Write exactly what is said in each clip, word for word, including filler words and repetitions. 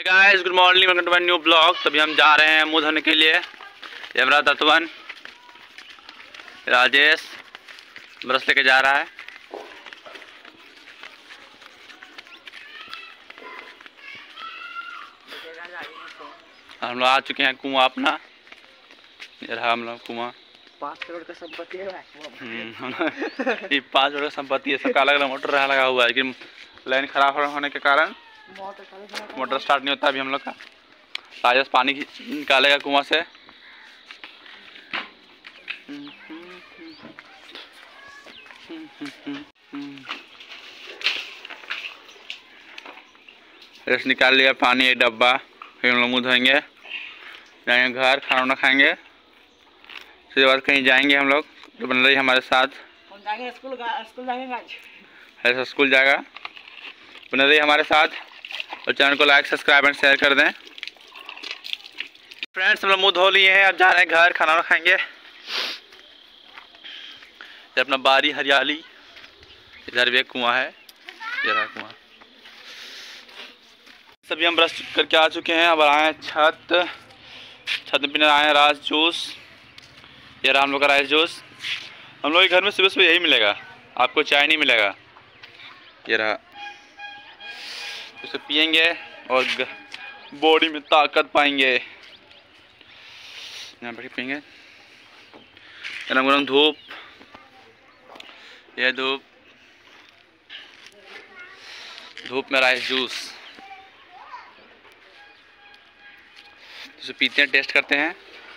Guys good morning, welcome to my new blog. तभी हम जा रहे हैं मुंह धोने के लिए। ये हमारा तत्वन राजेश ब्रश लेके जा रहा है। हम लोग आ चुके हैं कुआं अपना। ये रहा हम लोग कुआं। पाँच करोड़ का संपत्ति है ये पाँच करोड़ का संपत्ति है। सबका अलग अलग मोटर रहा लगा हुआ है, लेकिन लाइन खराब होने के कारण मोटर स्टार्ट नहीं होता अभी हम लोग का। राजेश पानी निकालेगा कुआं से। रेस निकाल लिया पानी एक डब्बा। फिर हम लोग मुँह धोएंगे, जाएंगे घर, खाना वाना खाएंगे। उसके बाद कहीं जाएंगे हम लोग। तो बन रही हमारे साथ हम जाएंगे स्कूल स्कूल जाएंगे ऐसा स्कूल जाएगा। बन रही हमारे साथ और चैनल को लाइक सब्सक्राइब एंड शेयर कर दें। फ्रेंड्स हम लोग मुँह धो लिए हैं, अब जा रहे हैं घर, खाना वाना खाएंगे। ये अपना बारी हरियाली। इधर भी एक कुआं है, ये रहा कुआं। सभी हम ब्रश करके आ चुके हैं। अब आए हैं छत छत में पीने आए हैं राइस जूस। ये रहा हम लोग का राइस जूस। हम लोग के घर में सुबह सुबह यही मिलेगा, आपको चाय नहीं मिलेगा। ये रहा, उसे पियेंगे और बॉडी में ताकत पाएंगे। यहाँ पर पियेंगे। गरम गरम धूप, ये धूप धूप में राइस जूस। इसे पीते हैं, टेस्ट करते हैं।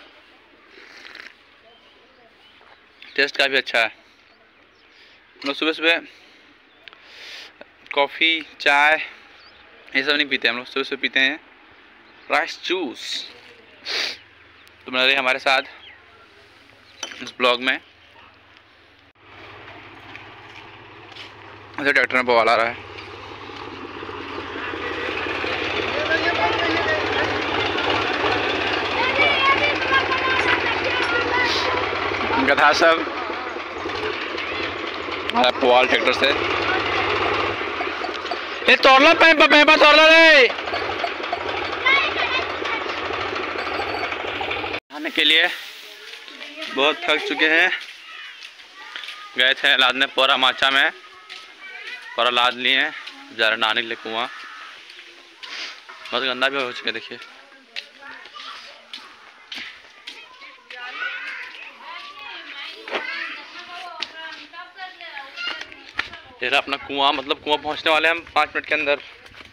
टेस्ट काफ़ी अच्छा है। हम लोग सुबह सुबह कॉफ़ी चाय ये सब नहीं पीते, हम लोग सुबह सुबह पीते हैं राइस जूस। तो बना रही हमारे साथ इस ब्लॉग में। ऐसे ट्रैक्टर में बवाल आ रहा है। गधा सब पुआल ट्रैक्टर से। ये तोड़ला पैंपा पैंपा तोड़ला रे। खाने के लिए बहुत थक चुके हैं। गए थे लादने पोरा माचा में, पोरा लाद लिए हैं। जा रहे नहाने के लिए कुआं। बहुत गंदा भी हो चुका है, देखिए। ये रहा अपना कुआं, मतलब कुआं पहुंचने वाले हम पाँच मिनट के अंदर।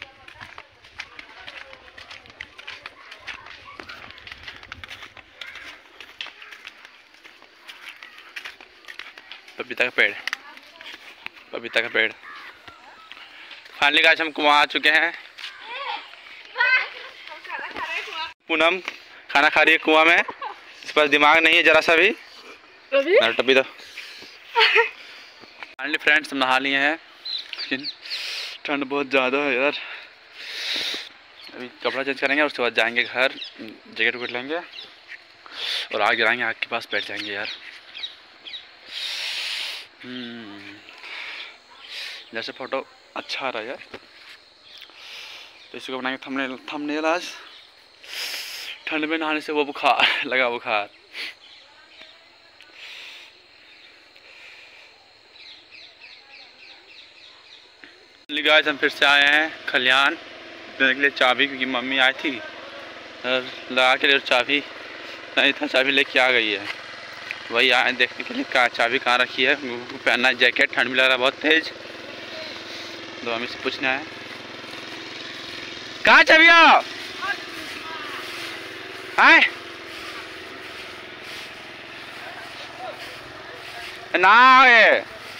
पपीता का पेड़, पपीता का पेड़। फाइनली आज हम कुआं आ चुके हैं। पूनम खाना खा रही है कुआं में। इस पर दिमाग नहीं है जरा सा भी। टपी दो। फाइनली फ्रेंड्स हम नहा लिए हैं, लेकिन ठंड बहुत ज़्यादा है यार। अभी कपड़ा चेंज करेंगे और उसके बाद जाएंगे घर, जैकेट वैकेट लेंगे और आग गिराएंगे, आग के पास बैठ जाएंगे यार। जैसे फ़ोटो अच्छा आ रहा है यार, तो इसको बनाएंगे थंबनेल। थंबनेल आज ठंड में नहाने से वो बुखार लगा, बुखार। गाइस हम फिर से आए हैं खलियान देने के लिए चाबी, क्योंकि मम्मी आई थी और लगा के लिए चाबी नहीं था, चाबी लेके आ गई है। वही आए देखने के लिए कहा चाबी कहाँ रखी है। पहनना है जैकेट, ठंड भी लग रहा है बहुत तेज। तो मम्मी से पूछना है कहाँ चाबी आओ आए ना आए।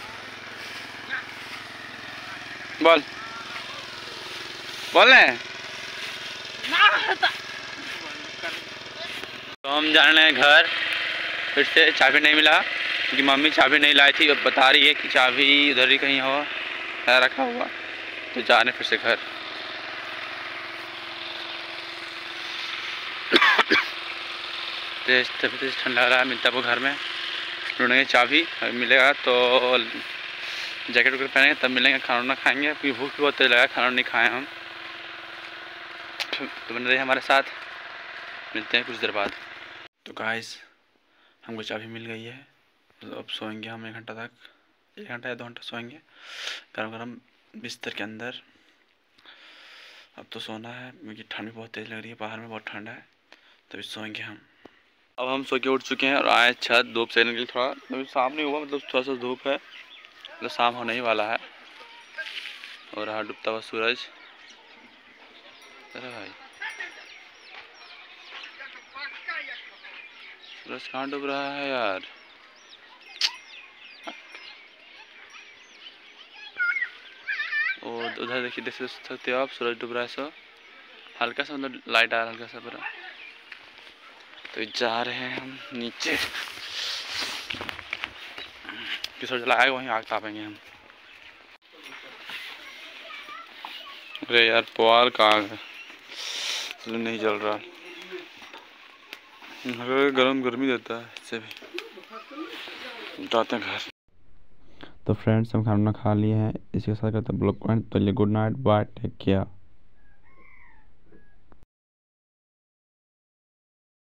बोल बोल रहे तो हम जा रहे हैं घर। फिर से चाबी नहीं मिला, क्योंकि मम्मी चाबी नहीं लाई थी। अब बता रही है कि चाबी उधर ही कहीं हो रखा हुआ। तो जा रहे हैं फिर से घर। तेज तभी तेज ठंड लग रहा है। मिलता वो घर में ढूंढेंगे चाबी, मिलेगा तो जैकेट वैकेट पहनेंगे, तब मिलेंगे, खाना वाना खाएंगे। क्योंकि भूख भी बहुत तेज लगा, खाना नहीं खाए हम। तो बन रहे हमारे साथ, मिलते हैं कुछ देर बाद। तो गाइस हमको चाबी मिल गई है, तो अब सोएंगे हम एक घंटा तक, एक घंटा या दो घंटा सोएंगे गरम गरम बिस्तर के अंदर। अब तो सोना है क्योंकि ठंड भी बहुत तेज़ लग रही है, बाहर में बहुत ठंडा है, तभी सोएंगे हम। अब हम सो के उठ चुके हैं और आए छत धूप सेकने के लिए। थोड़ा अभी शाम नहीं हुआ, मतलब थोड़ा सा धूप है, मतलब शाम होने ही वाला है। और रहा डूबता हुआ सूरज। अरे भाई सूरज कहाँ डूब रहा है यार। और उधर देखिए, देख सकते हो आप, सूरज डूब रहा है। सो हल्का सा मतलब लाइट आ रहा है हल्का सा पूरा। तो जा रहे हैं हम नीचे, किसोर जलाएगा वहीं आग तापेंगे हम। अरे यार पुआल का आग है, नहीं जल रहा। गरम गर्मी देता है, इससे भी जाते हैं घर। तो फ्रेंड्स हम खाना खा लिए हैं, इसके साथ करते हैं ब्लॉग पॉइंट। तो good night, bye, take care.